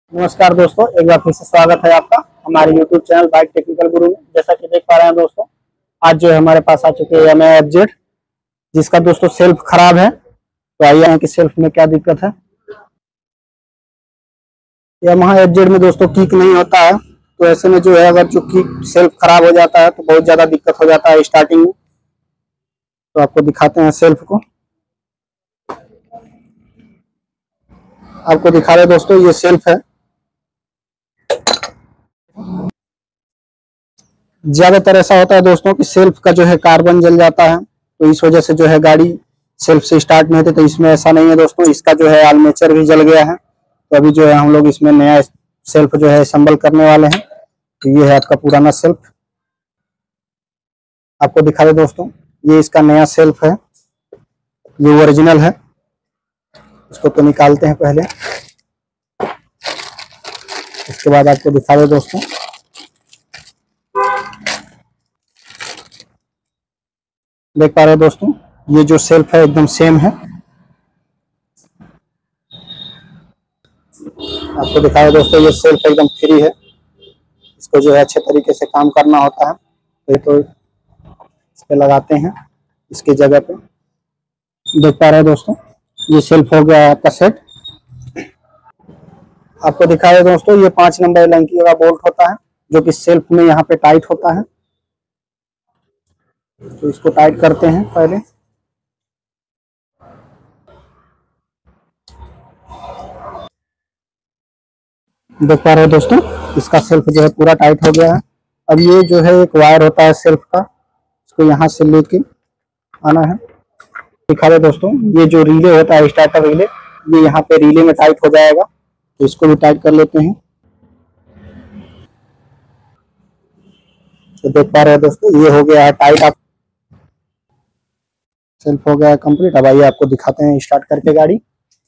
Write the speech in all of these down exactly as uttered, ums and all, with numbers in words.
नमस्कार दोस्तों, एक बार फिर से स्वागत है आपका हमारे यूट्यूब चैनल बाइक टेक्निकल गुरु में। जैसा कि देख पा रहे हैं दोस्तों, आज जो है हमारे पास आ चुके हैं यामाहा एफ जेड, जिसका दोस्तों सेल्फ खराब है। तो आइए कि सेल्फ में क्या दिक्कत है। यामाहा एफ जेड में दोस्तों किक नहीं होता है, तो ऐसे में जो है अगर जो किक सेल्फ खराब हो जाता है तो बहुत ज्यादा दिक्कत हो जाता है स्टार्टिंग में। तो आपको दिखाते हैं सेल्फ को, आपको दिखा रहे दोस्तों, ये सेल्फ है। ज्यादातर ऐसा होता है दोस्तों कि सेल्फ का जो है कार्बन जल जाता है, तो इस वजह से जो है गाड़ी सेल्फ से स्टार्ट नहीं होती। तो इसमें ऐसा नहीं है दोस्तों, इसका जो है आर्मेचर भी जल गया है। तो अभी जो है हम लोग इसमें नया सेल्फ जो है असेंबल करने वाले हैं। तो ये है आपका पुराना सेल्फ, आपको दिखा दे दोस्तों, ये इसका नया सेल्फ है, ये ओरिजिनल है। इसको तो निकालते हैं पहले, इसके बाद आपको दिखा दे दोस्तों। देख पा रहे हो दोस्तों, ये जो सेल्फ है एकदम सेम है। आपको दिखाया दोस्तों, ये सेल्फ एकदम फ्री है। इसको जो है अच्छे तरीके से काम करना होता है। तो, तो इस पे लगाते हैं इसकी जगह पे। देख पा रहे हो दोस्तों, ये सेल्फ हो गया आपका सेट। आपको दिखाया दोस्तों, ये पांच नंबर लंकी का बोल्ट होता है, जो कि सेल्फ में यहाँ पे टाइट होता है। तो इसको टाइट करते हैं पहले। देख पा रहे हो दोस्तों, इसका सेल्फ जो है पूरा टाइट हो गया है। अब ये जो है एक वायर होता है सेल्फ का, इसको यहाँ से लेके आना है। दिखा रहे दोस्तों, ये जो रिले होता है स्टार्टर रिले, ये यहाँ पे रिले में टाइट हो जाएगा। तो इसको भी टाइट कर लेते हैं। तो देख पा रहे हो दोस्तों, ये हो गया है टाइट। आप सेल्फ हो गया है कंप्लीट। अब आइए आपको दिखाते हैं स्टार्ट करके गाड़ी।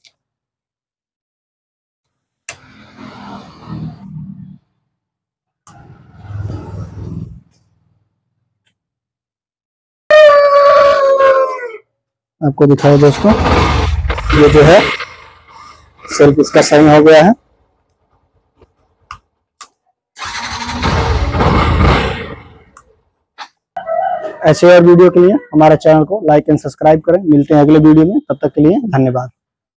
आपको दिखाओ दोस्तों, ये जो है सेल्फ इसका सही हो गया है। ऐसे और वीडियो के लिए हमारे चैनल को लाइक एंड सब्सक्राइब करें। मिलते हैं अगले वीडियो में, तब तक के लिए धन्यवाद।